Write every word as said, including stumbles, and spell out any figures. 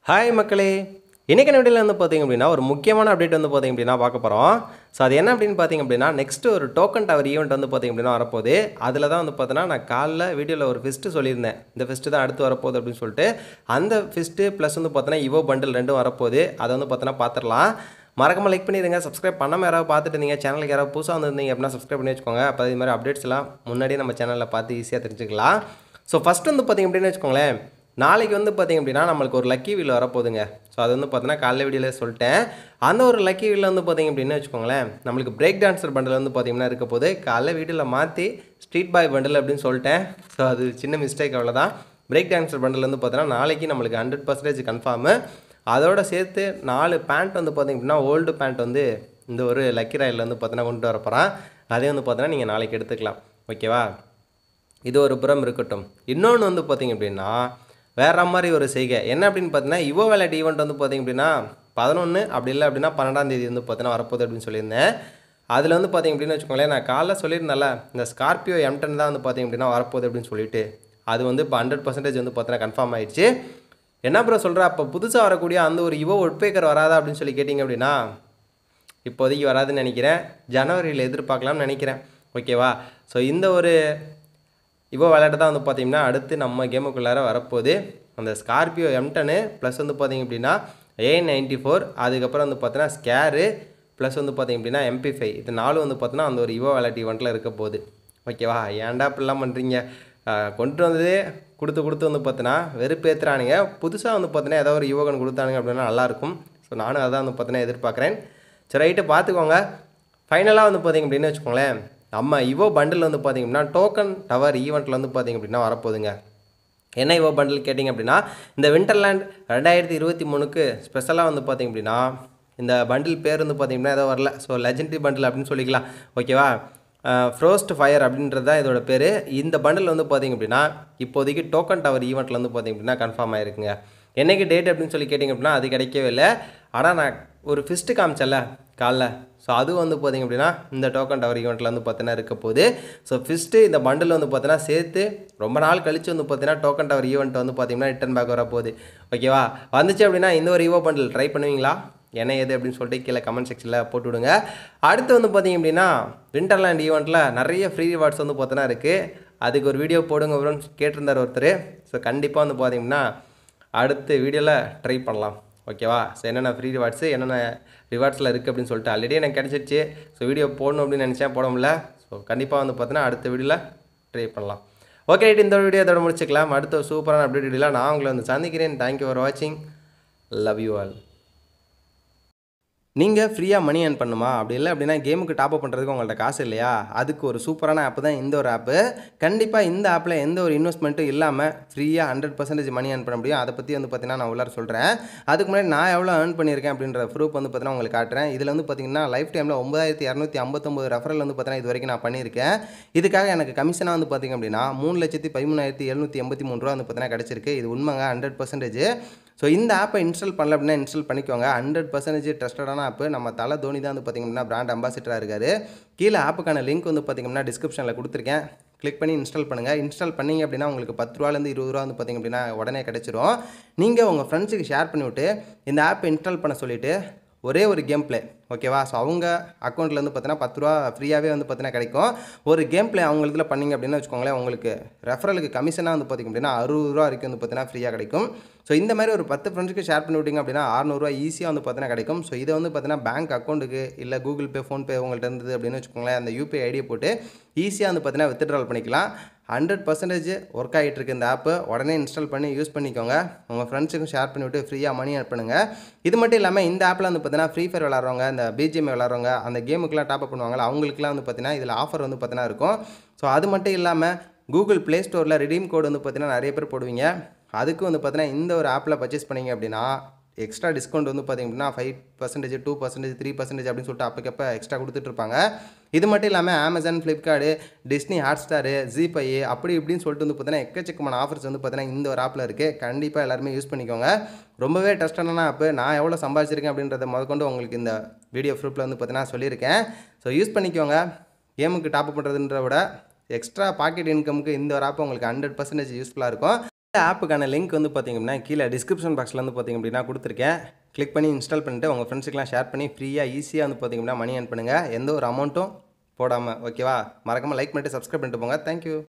Hi மக்களே, இன்றைக்கி வீடியோவில் வந்து பார்த்திங்க அப்படின்னா ஒரு முக்கியமான அப்டேட் வந்து பார்த்திங்க அப்படின்னா பார்க்க போகிறோம். ஸோ அது என்ன அப்படின்னு பார்த்திங்க அப்படின்னா நெக்ஸ்ட்டு ஒரு டோக்கன் டவர் ஈவெண்ட் வந்து பார்த்திங்க அப்படின்னா வரப்போகுது. அதில் தான் வந்து பார்த்தோன்னா நான் காலைல வீடியோவில் ஒரு ஃபிஸ்ட்டு சொல்லியிருந்தேன். இந்த ஃபிஸ்ட்டு தான் அடுத்து வரப்போகுது அப்படின்னு சொல்லிட்டு அந்த ஃபிஸ்ட்டு ப்ளஸ் வந்து பார்த்தோன்னா இவோ பண்டில் ரெண்டும் வரப்போகுது. அதை வந்து பார்த்தோன்னா பார்த்துடலாம். மறக்காமல் லைக் பண்ணிடுங்க. சப்ஸ்கிரைப் பண்ணாமல் யாராவது பார்த்துட்டு இருந்தீங்க, சேனலுக்கு யாராவது புதுசாக வந்துருந்தீங்க அப்படின்னா சப்ஸ்கிரைப் பண்ணி வச்சுக்கோங்க. அப்போ இது மாதிரி அப்டேட்ஸ் எல்லாம் முன்னாடியே நம்ம சேனலில் பார்த்து ஈஸியாக தெரிஞ்சுக்கலாம். ஸோ ஃபஸ்ட்டு வந்து பார்த்திங்க அப்படின்னு வச்சுக்கோங்களேன், நாளைக்கு வந்து பார்த்திங்க அப்படின்னா நம்மளுக்கு ஒரு லக்கி வீல் வரப்போகுதுங்க. ஸோ அது வந்து பார்த்தோன்னா காலைல வீடியோவில் சொல்லிட்டேன். அந்த ஒரு லக்கி வீலில் வந்து பார்த்திங்க அப்படின்னு வச்சுக்கோங்களேன், நம்மளுக்கு பிரேக் டான்ஸர் பண்டில் வந்து பார்த்திங்கன்னா இருக்க போது. காலைல வீடியோவில் மாற்றி ஸ்ட்ரீட் பாய் பண்டில் அப்படின்னு சொல்லிட்டேன். ஸோ அது சின்ன மிஸ்டேக், அவ்வளோதான். பிரேக் டான்ஸர் பண்டில் வந்து பார்த்தோன்னா நாளைக்கு நம்மளுக்கு ஹண்ட்ரட் பர்சன்டேஜ் கன்ஃபார்மு. அதோடு சேர்த்து நாலு பேண்ட் வந்து பார்த்திங்க அப்படின்னா ஓல்டு பேண்ட் வந்து இந்த ஒரு லக்கி ராயில் வந்து பார்த்தோன்னா கொண்டு வர போகிறேன். அதே வந்து பார்த்தோன்னா நீங்கள் நாளைக்கு எடுத்துக்கலாம், ஓகேவா? இது ஒரு புறம் இருக்கட்டும். இன்னொன்று வந்து பார்த்திங்க அப்படின்னா வேறு மாதிரி ஒரு செய்கை என்ன அப்படின்னு பார்த்தீங்கன்னா, இவோ வேலட் ஈவெண்ட் வந்து பார்த்திங்க அப்படின்னா பதினொன்று அப்படி இல்லை அப்படின்னா பன்னெண்டாம் தேதி வந்து பார்த்தீங்கன்னா வரப்போகுது அப்படின்னு சொல்லியிருந்தேன். அதில் வந்து பார்த்திங்க அப்படின்னு வச்சுக்கோங்களேன், நான் காலைல சொல்லியிருந்தேன்ல இந்த ஸ்கார்பியோ எம் டென் தான் வந்து பார்த்திங்க அப்படின்னா வரப்போகுது அப்படின்னு சொல்லிட்டு, அது வந்து இப்போ ஹண்ட்ரட் பர்சன்டேஜ் வந்து பார்த்தீங்கன்னா கன்ஃபார்ம் ஆகிடுச்சு. என்ன ப்ரோ சொல்கிற, அப்போ புதுசாக வரக்கூடிய அந்த ஒரு இவோ உட்பேக்கர் வராதா அப்படின்னு சொல்லி கேட்டிங்க அப்படின்னா இப்போதைக்கு வராதுன்னு நினைக்கிறேன். ஜனவரியில் எதிர்பார்க்கலாம்னு நினைக்கிறேன், ஓகேவா? ஸோ இந்த ஒரு இவோ விளையாட்டு தான் வந்து பார்த்திங்கன்னா அடுத்து நம்ம கேமுக்குள்ளார வரப்போகுது. அந்த ஸ்கார்பியோ எம் டென்னு ப்ளஸ் வந்து பார்த்திங்க அப்படின்னா ஏ நைன்ட்டி ஃபோர், அதுக்கப்புறம் வந்து பார்த்தீங்கன்னா ஸ்கேரு ப்ளஸ் வந்து பார்த்திங்க அப்படின்னா எம்பி ஃபைவ், இது நாலும் வந்து பார்த்தீங்கன்னா அந்த ஒரு இவோ விளையாட்டு ஈவெண்ட்டில் இருக்க போகுது, ஓகேவா? ஏன்டா இப்படிலாம் பண்ணுறீங்க, கொண்டு வந்ததே கொடுத்து கொடுத்து வந்து பார்த்தீங்கன்னா வெறுப்பேற்றுறானுங்க. புதுசாக வந்து பார்த்தீங்கன்னா ஏதாவது ஒரு ஈவோகன் கொடுத்தானுங்க அப்படின்னா நல்லாயிருக்கும். ஸோ நானும் அதான் வந்து பார்த்தீங்கன்னா எதிர்பார்க்குறேன். சரி, ரைட்டு, பார்த்துக்கோங்க. ஃபைனலாக வந்து பார்த்திங்க அப்படின்னு வச்சுக்கோங்களேன், நம்ம இவோ பண்டில் வந்து பார்த்திங்க அப்படின்னா டோக்கன் டவர் ஈவெண்ட்டில் வந்து பார்த்திங்க அப்படின்னா வரப்போகுதுங்க. என்ன இவோ பண்டில் கேட்டிங்க அப்படின்னா, இந்த விண்டர்லேண்ட் ரெண்டாயிரத்தி இருபத்தி மூணுக்கு ஸ்பெஷலாக வந்து பார்த்திங்க அப்படின்னா இந்த பண்டில் பேர் வந்து பார்த்திங்க அப்படின்னா ஏதோ வரல. ஸோ லெஜெண்டரி பண்டில் அப்படின்னு சொல்லிக்கலாம், ஓகேவா? ஃப்ரோஸ்ட் ஃபயர் அப்படின்றது தான் இதோட பேர். இந்த பண்டில் வந்து பார்த்திங்க அப்படின்னா இப்போதைக்கு டோக்கன் டவர் ஈவெண்ட்டில் வந்து பார்த்திங்க அப்படின்னா கன்ஃபார்ம் ஆகிருக்குங்க. என்றைக்கு டேட் அப்படின்னு சொல்லி கேட்டிங்க அப்படின்னா அது கிடைக்கவே இல்லை. ஆனால் நான் ஒரு ஃபிஸ்ட்டு காமிச்சல காலைல, ஸோ அது வந்து பார்த்திங்க அப்படின்னா இந்த டோக்கன் டவர் ஈவெண்ட்டில் வந்து பார்த்தீங்கன்னா இருக்க போகுது. ஸோ ஃபிஸ்ட்டு இந்த பண்டில் வந்து பார்த்தீங்கன்னா சேர்த்து ரொம்ப நாள் கழித்து வந்து பார்த்தீங்கன்னா டோக்கன் டவர் ஈவெண்ட் வந்து பார்த்திங்கன்னா ரிட்டன் பேக் வர போகுது, ஓகேவா? வந்துச்சு அப்படின்னா இந்த ஒரு ஈவோ பண்டில் ட்ரை பண்ணுவீங்களா, என்ன ஏது அப்படின்னு சொல்லிட்டு கீழே கமெண்ட் செக்ஷனில் போட்டு விடுங்க. அடுத்து வந்து பார்த்திங்க அப்படின்னா விண்டர்லேண்ட் ஈவெண்ட்டில் நிறைய ஃப்ரீ ரிவார்ட்ஸ் வந்து பார்த்தீங்கன்னா இருக்குது. அதுக்கு ஒரு வீடியோ போடுங்க அப்படின்னு கேட்டிருந்தார் ஒருத்தர். ஸோ கண்டிப்பாக வந்து பார்த்திங்கன்னா அடுத்த வீடியோவில் ட்ரை பண்ணலாம், ஓகேவா? ஸோ என்னென்ன ஃப்ரீ ரிவார்ட்ஸு என்னென்ன ரிவார்ட்ஸில் இருக்குது அப்படின்னு சொல்லிட்டு ஆல்ரெடி எனக்கு கிடச்சிருச்சு. ஸோ வீடியோ போடணும் அப்படின்னு நினச்சேன், போட முடியல. ஸோ கண்டிப்பாக வந்து பார்த்தீங்கன்னா அடுத்த வீடியோவில் ட்ரை பண்ணலாம். ஓகே, இந்த வீடியோ இதோட முடிச்சுக்கலாம். அடுத்த சூப்பரான அப்டேட் வீடியோவில் நான் உங்களை வந்து சந்திக்கிறேன். தேங்க்யூ ஃபார் வாட்சிங். Love you all. நீங்கள் ஃப்ரீயாக மணி ஏர்ன் பண்ணுமா, அப்படி இல்லை அப்படின்னா கேமுக்கு டாப்அப் பண்ணுறதுக்கு உங்கள்கிட்ட காசு இல்லையா, அதுக்கு ஒரு சூப்பரான ஆப் தான் இந்த ஒரு ஆப்பு. கண்டிப்பாக இந்த ஆப்பில் எந்த ஒரு இன்வெஸ்ட்மெண்ட்டும் இல்லாமல் ஃப்ரீயாக ஹண்ட்ரட் பர்சன்டேஜ் மணி ஏர்ன் பண்ண முடியும். அதை பற்றி வந்து பார்த்தீங்கன்னா நான் உள்ளார சொல்கிறேன். அதுக்கு முன்னாடி நான் எவ்வளோ ஏர்ன் பண்ணியிருக்கேன் அப்படின்ற ப்ரூஃப் வந்து பார்த்தீங்கன்னா உங்களுக்கு காட்டுறேன். இதில் வந்து பார்த்தீங்கன்னா லைஃப் டைமில் ஒன்பதாயிரத்தி இரநூத்தி ஐம்பத்தொம்பது ரெஃபரல் வந்து பார்த்தீங்கன்னா இது வரைக்கும் நான் பண்ணியிருக்கேன். இதுக்காக எனக்கு கமிஷனாக வந்து பார்த்திங்க அப்படின்னா மூணு லட்சத்தி பதிமூணாயிரத்தி எழுநூற்றி எண்பத்தி மூணு ரூபா வந்து பார்த்தீங்கன்னா கிடச்சிருக்கு. இது உண்மைங்க, ஹண்ட்ரட் பர்சன்டேஜ். ஸோ இந்த ஆப்பை இன்ஸ்டால் பண்ணல அப்படின்னா இன்ஸ்டால் பண்ணிக்கோங்க. ஹண்ட்ரட் பர்சன்டேஜ் ட்ரஸ்டடான ஆப்பு. நம்ம தலை தோனி தான் வந்து பார்த்திங்க அப்படின்னா பிராண்ட் அம்பாசிடராக இருக்கார். கீழே ஆப்புக்கான லிங்க் வந்து பார்த்திங்க அப்படின்னா டிஸ்கிரிப்ஷனில் கொடுத்துருக்கேன். கிளிக் பண்ணி இன்ஸ்டால் பண்ணுங்கள். இன்ஸ்டால் பண்ணிங்க அப்படின்னா உங்களுக்கு பத்து ரூபாலேருந்து இருபது ரூபா வந்து பார்த்திங்க அப்படின்னா உடனே கிடச்சிரும். நீங்கள் உங்கள் ஃப்ரெண்ட்ஸுக்கு ஷேர் பண்ணிவிட்டு இந்த ஆப்பை இன்ஸ்டால் பண்ண சொல்லிவிட்டு ஒரே ஒரு கேம் ப்ளே, ஓகேவா? ஸோ அவங்க அக்கௌண்ட்டில் வந்து பார்த்தீங்கன்னா பத்து ரூபா ஃப்ரீயாகவே வந்து பார்த்தீங்கன்னா கிடைக்கும். ஒரு கேம் ப்ளே அவங்க இதில் பண்ணிங்க அப்படின்னு வச்சுக்கோங்களேன், உங்களுக்கு ரெஃபரலுக்கு கமிஷனாக வந்து பார்த்திங்க அப்படின்னா அறுபது ரூபா வரைக்கும் வந்து பார்த்தீங்கன்னா ஃப்ரீயாக கிடைக்கும். ஸோ இந்த மாதிரி ஒரு பத்து ஃப்ரெண்ட்ஸுக்கு ஷேர் பண்ணி விட்டிங்க அப்படின்னா அறுநூறுவா ஈஸியாக வந்து பார்த்தீங்கன்னா கிடைக்கும். ஸோ இதை வந்து பார்த்தீங்கன்னா பேங்க் அக்கௌண்ட்டுக்கு இல்லை கூகுள் பே, ஃபோன்பே உங்கள்கிட்ட இருந்தது அப்படின்னு வச்சுக்கோங்களேன், அந்த யூபிஐ ஐடியை போட்டு ஈஸியாக வந்து பார்த்தீங்கன்னா வித்ட்ரால் பண்ணிக்கலாம். ஹண்ட்ரட் பர்சன்டேஜ் ஒர்க் ஆகிட்டு இருக்கு இந்த ஆப்பு. உடனே இன்ஸ்டால் பண்ணி யூஸ் பண்ணிக்கோங்க. உங்கள் ஃப்ரெண்ட்ஸுக்கும் ஷேர் பண்ணிவிட்டு ஃப்ரீயாக மணி ஏர்ன் பண்ணுங்கள். இது மட்டும் இல்லாமல் இந்த ஆப்பில் வந்து பார்த்தீங்கன்னா ஃப்ரீ ஃபயர் விளாட்றவங்க, இந்த பிஜிஎம் விளாட்றவங்க, அந்த கேமுக்குலாம் டாப்அப் பண்ணுவாங்க, அவங்களுக்குலாம் வந்து பார்த்தீங்கன்னா இதில் ஆஃபர் வந்து பார்த்தீங்கன்னா இருக்கும். ஸோ அது மட்டும் இல்லாமல் கூகுள் ப்ளே ஸ்டோரில் ரிடீம் கோடு வந்து பார்த்தீங்கன்னா நிறைய பேர் போடுவீங்க. அதுக்கு வந்து பார்த்தீங்கன்னா இந்த ஒரு ஆப்பில் பர்ச்சேஸ் பண்ணிங்க அப்படின்னா எக்ஸ்ட்ரா டிஸ்கவுண்ட் வந்து பார்த்திங்க அப்படின்னா five percentage two percentage three percentage அப்படின்னு சொல்லிட்டு அப்பக்கப்போ எக்ஸ்ட்ரா கொடுத்துட்ருப்பாங்க. இது மட்டும் இல்லாமல் Amazon, Flipkart, Disney Hotstar, GPay அப்படி இப்படின்னு சொல்லிட்டு வந்து பார்த்தீங்கன்னா எக்கச்சக்கமான ஆஃபர்ஸ் வந்து பார்த்தீங்கன்னா இந்த ஒரு ஆப்பில் இருக்குது. கண்டிப்பாக எல்லாருமே யூஸ் பண்ணிக்கோங்க. ரொம்பவே ட்ரஸ்டான ஆப்பு. நான் எவ்வளோ சம்பாதிச்சிருக்கேன் அப்படின்றத முதற்கொண்டு உங்களுக்கு இந்த வீடியோ ப்ரூஃபில் வந்து பார்த்தீங்கன்னா சொல்லியிருக்கேன். ஸோ யூஸ் பண்ணிக்கோங்க. கேமுக்கு டாப்அப் பண்ணுறதுன்ற விட எக்ஸ்ட்ரா பாக்கெட் இன்கமுக்கு இந்த ஒரு ஆப் உங்களுக்கு ஹண்ட்ரட் பர்சன்டேஜ் யூஸ்ஃபுல்லாக இருக்கும். ஆப்புக்கான லிங்க் வந்து பார்த்திங்க அப்படின்னா கீழே டிஸ்கிரிப்ஷன் பாக்ஸில் வந்து பார்த்திங்க அப்படின்னா கொடுத்துருக்கேன். கிளிக் பண்ணி இன்ஸ்டால் பண்ணிட்டு உங்கள் ஃப்ரெண்ட்ஸுக்கெலாம் ஷேர் பண்ணி ஃப்ரீயாக ஈஸியாக வந்து பார்த்திங்க அப்படின்னா மணி ஏர்ன் பண்ணுங்கள். எந்த ஒரு அமௌண்ட்டும் போடாமல். ஓகேவா? மறக்காமல் லைக் பண்ணிட்டு சப்ஸ்கிரைப் பண்ணிட்டு போங்க. தேங்க்யூ.